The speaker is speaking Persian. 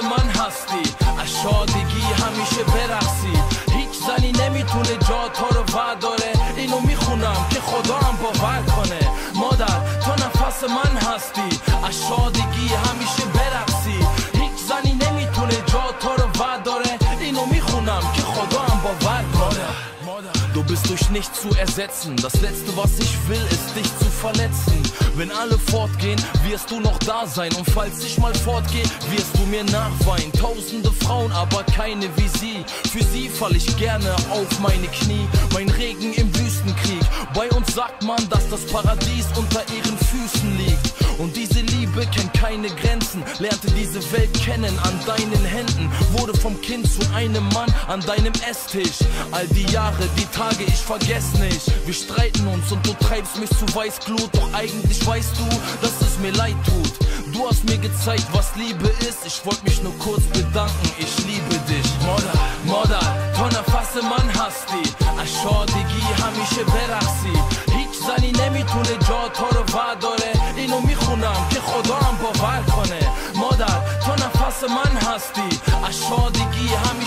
من هستی، از شادگی همیشه برقصی. هیچ زنی نمیتونه جا تو رو ورداره، اینو میخونم که خدا هم باور کنه. مادر تو نفس من هستی، از شادگی همیشه برقصی. هیچ زنی نمیتونه جا تو رو ورداره، اینو میخونم که خدا هم باور کنه. Du bist durch nichts zu ersetzen. Das Letzte, was ich will, ist dich zu verletzen. Wenn alle fortgehen, wirst du noch da sein. Und falls ich mal fortgehe, wirst du mir nachweinen. Tausende Frauen, aber keine wie sie. Für sie fall ich gerne auf meine Knie. Mein Regen im Wüstenkrieg. Bei uns sagt man, dass das Paradies unter ihren Füßen liegt. Und diese Liebe kennt keine Grenzen. Lernte diese Welt kennen an deinen Händen. Wurde vom Kind zu einem Mann an deinem Esstisch. All die Jahre, die Tage, ich vergess nicht. Wir streiten uns und du treibst mich zu Weißglut. Doch eigentlich weißt du, dass es mir leid tut. Du hast mir gezeigt, was Liebe ist. Ich wollte mich nur kurz bedanken, ich liebe dich. Mother, تو نفس من هستی، از شادگی همیشه برقصی. هیچ زنی نمیتونه جا تو رو ورداره، اینو میخونم که خدا هم باور کنه. مادر تو نفس من هستی، از شادگی همیشه